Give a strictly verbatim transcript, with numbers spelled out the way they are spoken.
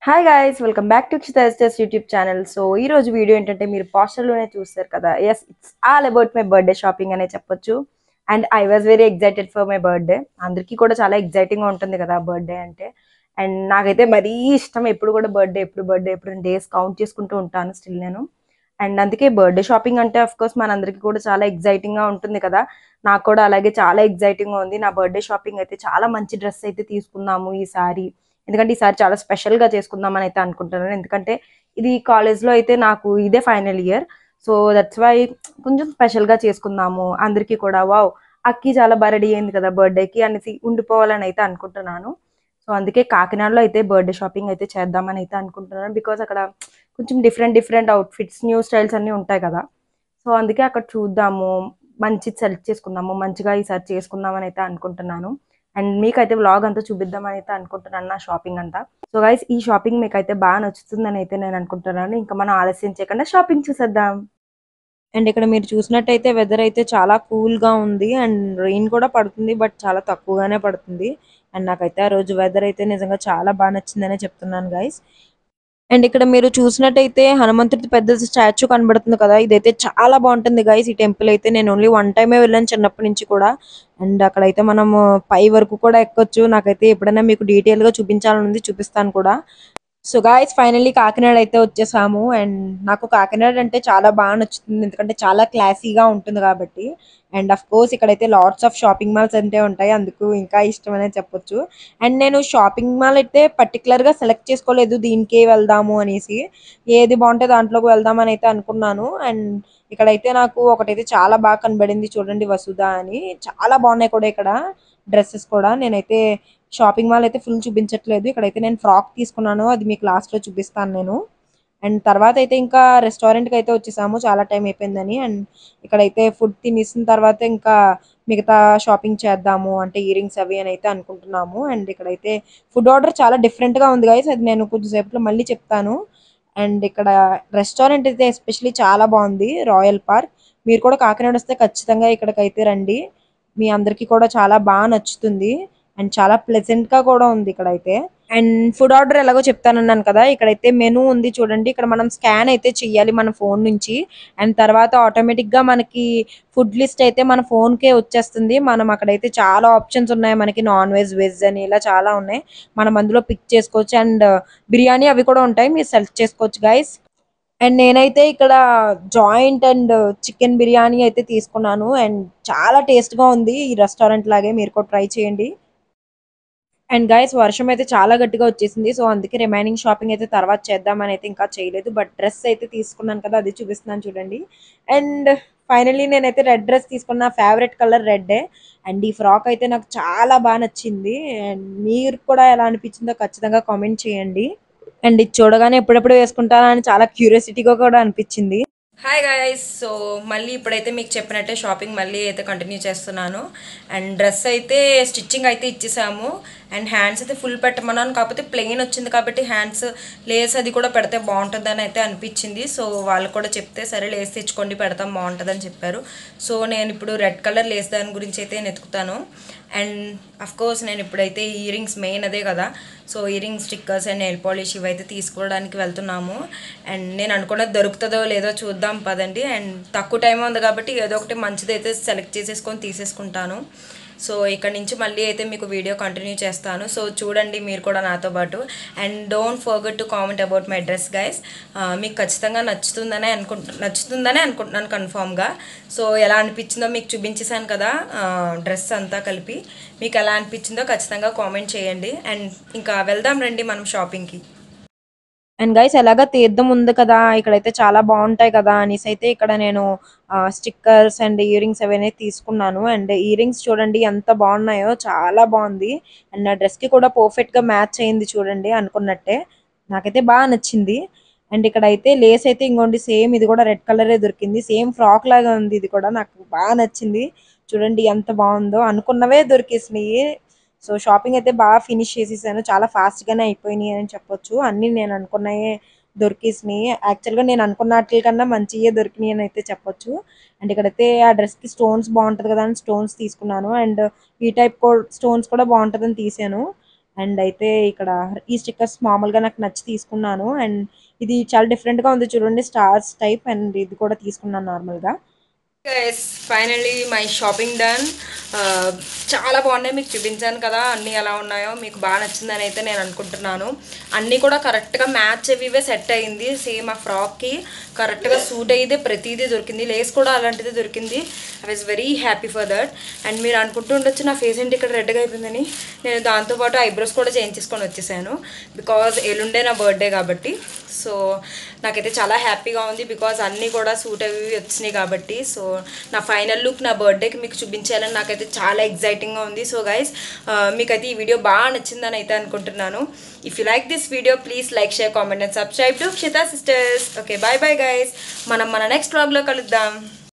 Hi guys welcome back to Kshita's YouTube channel. So ఈ రోజు video ఏంటంటే మీరు పోస్టర్లోనే చూస్తారు కదా, yes it's all about my birthday shopping అనే చెప్పొచ్చు. And I was very excited for my birthday. అందరికీ కూడా చాలా ఎక్సైటింగ్గా ఉంటుంది కదా బర్త్డే అంటే. అండ్ నాకైతే మరీ ఇష్టం, ఎప్పుడు కూడా బర్త్డే ఎప్పుడు బర్త్డే ఎప్పుడు డేస్ కౌంట్ చేసుకుంటూ ఉంటాను స్టిల్ నేను. అండ్ అందుకే బర్త్డే షాపింగ్ అంటే అఫ్ కోర్స్ మనందరికీ కూడా చాలా ఎక్సైటింగ్గా ఉంటుంది కదా. నాకు కూడా అలాగే చాలా ఎక్సైటింగ్గా ఉంది. నా బర్త్డే షాపింగ్ అయితే చాలా మంచి డ్రెస్ అయితే తీసుకున్నాము ఈసారి. ఎందుకంటే ఈసారి చాలా స్పెషల్‌గా చేసుకుందామని అయితే అనుకుంటున్నాను. ఎందుకంటే ఇది కాలేజ్‌లో అయితే నాకు ఇదే final year. So that's why కొంచెం స్పెషల్‌గా చేసుకుందాము. అందరికీ కూడా వావ్! అక్కి చాలా బా రెడీ అయింది కదా బర్త్‌డేకి అనేసి ఉండిపోవాలని అయితే అనుకుంటున్నాను. సో అందుకే కాకినాడలో అయితే బర్త్‌డే షాపింగ్ అయితే చేద్దామని అయితే అనుకుంటున్నాను. బికాజ్ అక్కడ కొంచెం different different outfits, new styles అన్నీ ఉంటాయి కదా. సో అందుకే అక్కడ చూద్దాము. మంచిది సెలెక్ట్ చేసుకుందాము. మంచిగా ఈసారి చేసుకుందామని అయితే అనుకుంటున్నాను. అండ్ మీకైతే వ్లాగ్ అంతా చూపిద్దామని అయితే అనుకుంటున్నాను నా షాపింగ్ అంతా. సో గైస్ ఈ షాపింగ్ మీకైతే బాగా నచ్చుతుందని అయితే నేను అనుకుంటున్నాను. ఇంకా మనం ఆలస్యం చేయకుండా షాపింగ్ చూసేద్దాం. అండ్ ఇక్కడ మీరు చూసినట్టయితే వెదర్ అయితే చాలా కూల్‌గా ఉంది. అండ్ రెయిన్ కూడా పడుతుంది. బట్ చాలా తక్కువగానే పడుతుంది. అండ్ నాకైతే ఆ రోజు వెదర్ అయితే నిజంగా చాలా బాగా నచ్చిందనే చెప్తున్నాను గైస్. అండ్ ఇక్కడ మీరు చూసినట్టయితే హనుమంతుడి పెద్ద స్టాచ్యూ కనబడుతుంది కదా, ఇదైతే చాలా బాగుంటుంది గైస్. ఈ టెంపుల్ అయితే నేను ఓన్లీ వన్ టైమే వెళ్ళాను చిన్నప్పటి నుంచి కూడా. అండ్ అక్కడైతే మనము పై వరకు కూడా ఎక్కొచ్చు. నాకైతే ఎప్పుడైనా మీకు డీటెయిల్ గా చూపించాలని ఉంది, చూపిస్తాను కూడా. సో గాయ్స్ ఫైనల్లీ కాకినాడ అయితే వచ్చేసాము. అండ్ నాకు కాకినాడ అంటే చాలా బాగా నచ్చుతుంది, ఎందుకంటే చాలా క్లాసీగా ఉంటుంది కాబట్టి. అండ్ అఫ్ కోర్స్ ఇక్కడైతే లాట్స్ ఆఫ్ షాపింగ్ మాల్స్ అంటే ఉంటాయి, అందుకు ఇంకా ఇష్టం అనే చెప్పొచ్చు. అండ్ నేను షాపింగ్ మాల్ అయితే పర్టికులర్గా సెలెక్ట్ చేసుకోలేదు దీనికే వెళ్దాము అనేసి. ఏది బాగుంటే దాంట్లోకి వెళ్దామని అయితే అనుకున్నాను. అండ్ ఇక్కడైతే నాకు ఒకటైతే చాలా బాగా కనబడింది, చూడండి, వసుధ అని. చాలా బాగున్నాయి కూడా ఇక్కడ డ్రెస్సెస్ కూడా. నేనైతే షాపింగ్ మాల్ అయితే ఫుల్ చూపించట్లేదు, ఇక్కడైతే నేను ఫ్రాక్ తీసుకున్నాను, అది మీకు లాస్ట్లో చూపిస్తాను నేను. అండ్ తర్వాత అయితే ఇంకా రెస్టారెంట్కి అయితే వచ్చేసాము, చాలా టైం అయిపోయిందని. అండ్ ఇక్కడైతే ఫుడ్ తినేసిన తర్వాత ఇంకా మిగతా షాపింగ్ చేద్దాము, అంటే ఇయరింగ్స్ అవి అని అయితే అనుకుంటున్నాము. అండ్ ఇక్కడైతే ఫుడ్ ఆర్డర్ చాలా డిఫరెంట్గా ఉంది గైస్, అది నేను కొద్దిసేపట్లో మళ్ళీ చెప్తాను. అండ్ ఇక్కడ రెస్టారెంట్ అయితే ఎస్పెషలీ చాలా బాగుంది, రాయల్ పార్క్. మీరు కూడా కాకినాడ వస్తే ఖచ్చితంగా ఇక్కడికైతే రండి, మీ అందరికీ కూడా చాలా బాగా నచ్చుతుంది. అండ్ చాలా ప్లెజెంట్ గా కూడా ఉంది ఇక్కడైతే. అండ్ ఫుడ్ ఆర్డర్ ఎలాగో చెప్తానన్నాను కదా, ఇక్కడైతే మెనూ ఉంది చూడండి. ఇక్కడ మనం స్కాన్ అయితే చెయ్యాలి మన ఫోన్ నుంచి. అండ్ తర్వాత ఆటోమేటిక్ గా మనకి ఫుడ్ లిస్ట్ అయితే మన ఫోన్ కే వచ్చేస్తుంది. మనం అక్కడైతే చాలా ఆప్షన్స్ ఉన్నాయి మనకి, నాన్ వెజ్, వెజ్ అని ఇలా చాలా ఉన్నాయి. మనం అందులో పిక్ చేసుకోవచ్చు. అండ్ బిర్యానీ అవి కూడా ఉంటాయి, మీరు సెలెక్ట్ చేసుకోవచ్చు గైస్. అండ్ నేనైతే ఇక్కడ జాయింట్ అండ్ చికెన్ బిర్యానీ అయితే తీసుకున్నాను. అండ్ చాలా టేస్ట్ గా ఉంది, ఈ రెస్టారెంట్ లాగే, మీరు కూడా ట్రై చేయండి. అండ్ గైస్ వర్షం అయితే చాలా గట్టిగా వచ్చేసింది, సో అందుకే రిమైనింగ్ షాపింగ్ అయితే తర్వాత చేద్దామని అయితే ఇంకా చేయలేదు. బట్ డ్రెస్ అయితే తీసుకున్నాను కదా, అది చూపిస్తున్నాను చూడండి. అండ్ ఫైనల్లీ నేనైతే రెడ్ డ్రెస్ తీసుకున్న, ఫేవరెట్ కలర్ రెడ్. అండ్ ఈ ఫ్రాక్ అయితే నాకు చాలా బాగా నచ్చింది. అండ్ మీరు కూడా ఎలా అనిపించిందో ఖచ్చితంగా కామెంట్ చేయండి. అండ్ ఇది చూడగానే ఎప్పుడెప్పుడు వేసుకుంటానా అని చాలా క్యూరియాసిటీగా కూడా అనిపించింది. హాయ్ గైస్, సో మళ్ళీ ఇప్పుడైతే మీకు చెప్పినట్టే షాపింగ్ మళ్ళీ అయితే కంటిన్యూ చేస్తున్నాను. అండ్ డ్రెస్ అయితే స్టిచ్చింగ్ అయితే ఇచ్చేసాము. అండ్ హ్యాండ్స్ అయితే ఫుల్ పెట్టమన్నాను, కాకపోతే ప్లెయిన్ వచ్చింది కాబట్టి హ్యాండ్స్ లేస్ అది కూడా పెడితే బాగుంటుందని అయితే అనిపించింది. సో వాళ్ళు కూడా చెప్తే సరే లేస్ తెచ్చుకోండి పెడతాం బాగుంటుందని చెప్పారు. సో నేను ఇప్పుడు రెడ్ కలర్ లేస్ దాని గురించి అయితే వెతుకుతాను. అండ్ అఫ్ కోర్స్ నేను ఇప్పుడైతే ఇయరింగ్స్ మెయిన్ అదే కదా, so earring stickers and nail polish ఇవైతే తీసుకోవడానికి వెళ్తున్నాము. అండ్ నేను అనుకున్నది దొరుకుతుందో లేదో చూద్దాం పదండి. అండ్ తక్కువ టైం ఉంది కాబట్టి ఏదో ఒకటి మంచిది అయితే సెలెక్ట్ చేసేసుకొని తీసేసుకుంటాను. సో ఇక్కడ నుంచి మళ్ళీ అయితే మీకు వీడియో కంటిన్యూ చేస్తాను, సో చూడండి మీరు కూడా నాతో పాటు. And don't forget to comment about my dress guys. మీకు ఖచ్చితంగా నచ్చుతుందనే అనుకుంటు నచ్చుతుందనే అనుకుంటున్నాను కన్ఫామ్గా. సో ఎలా అనిపించిందో మీకు చూపించేశాను కదా డ్రెస్ అంతా కలిపి, మీకు ఎలా అనిపించిందో ఖచ్చితంగా కామెంట్ చేయండి. అండ్ ఇంకా వెళ్దాం రండి మనం షాపింగ్కి. అండ్ గైస్ ఎలాగా తీర్థం ఉంది కదా, ఇక్కడైతే చాలా బాగుంటాయి కదా అనేసి అయితే ఇక్కడ నేను స్టిక్కర్స్ అండ్ ఇయర్ రింగ్స్ అవన్నీ తీసుకున్నాను. అండ్ ఇయర్ రింగ్స్ చూడండి ఎంత బాగున్నాయో, చాలా బాగుంది. అండ్ నా డ్రెస్ కి కూడా పర్ఫెక్ట్ గా మ్యాచ్ అయింది చూడండి, అనుకున్నట్టే నాకైతే బాగా నచ్చింది. అండ్ ఇక్కడైతే లేస్ అయితే ఇంకోండి సేమ్ ఇది కూడా రెడ్ కలరే దొరికింది, సేమ్ ఫ్రాక్ లాగా ఉంది, ఇది కూడా నాకు బాగా నచ్చింది. చూడండి ఎంత బాగుందో, అనుకున్నవే దొరికేసినాయి. సో షాపింగ్ అయితే బాగా ఫినిష్ చేసేసాను, చాలా ఫాస్ట్ గానే అయిపోయినాయి అని చెప్పొచ్చు. అన్ని నేను అనుకున్నాయే దొరికేసినాయి, యాక్చువల్గా నేను అనుకున్న వాటి కన్నా మంచియే దొరికినాయి అని అయితే చెప్పొచ్చు. అండ్ ఇక్కడైతే ఆ డ్రెస్ కి స్టోన్స్ బాగుంటది కదా అని స్టోన్స్ తీసుకున్నాను. అండ్ ఈ టైప్ స్టోన్స్ కూడా బాగుంటుందని తీసాను. అండ్ అయితే ఇక్కడ ఈ స్టిక్కర్స్ మామూలుగా నాకు నచ్చి తీసుకున్నాను. అండ్ ఇది చాలా డిఫరెంట్గా ఉంది చూడండి, స్టార్స్ టైప్. అండ్ ఇది కూడా తీసుకున్నాను నార్మల్గా. Guys finally my shopping done. చాలా బాగున్నాయి, మీకు చూపించాను కదా అన్నీ ఎలా ఉన్నాయో. మీకు బాగా నచ్చిందని అయితే నేను అనుకుంటున్నాను. అన్నీ కూడా కరెక్ట్గా మ్యాచ్ అవివే సెట్ అయ్యింది. సేమ్ ఆ ఫ్రాక్కి కరెక్ట్గా సూట్ అయ్యేదే ప్రతిదీ దొరికింది. లేస్ కూడా అలాంటిదే దొరికింది. I was very happy for that. And మీరు అనుకుంటూ ఉండొచ్చు నా ఫేస్ ఏంటి ఇక్కడ రెడ్గా అయిపోయిందని. నేను దాంతోపాటు ఐబ్రోస్ కూడా చేంజ్ చేసుకొని వచ్చేసాను, బికాజ్ ఎల్లుండే నా బర్త్డే కాబట్టి. సో నాకైతే చాలా హ్యాపీగా ఉంది, బికాజ్ అన్నీ కూడా సూట్ అవి వచ్చినాయి కాబట్టి. సో నా ఫైనల్ లుక్ నా బర్త్డేకి మీకు చూపించాలని నాకైతే చాలా ఎగ్జైటింగ్గా ఉంది. సో గైస్ మీకైతే ఈ వీడియో బాగా నచ్చిందని అయితే అనుకుంటున్నాను. If you like this video please like, share, comment and subscribe to Kshita sisters. Okay, bye bye guys. మనం మన నెక్స్ట్ వ్లాగ్లో కలుద్దాం.